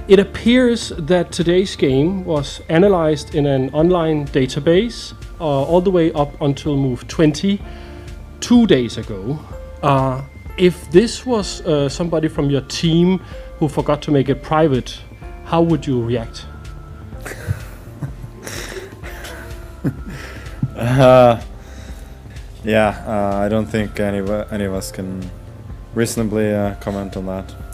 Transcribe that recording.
It appears that today's game was analyzed in an online database all the way up until move 20 2 days ago. If this was somebody from your team who forgot to make it private, how would you react? I don't think any of us can reasonably comment on that.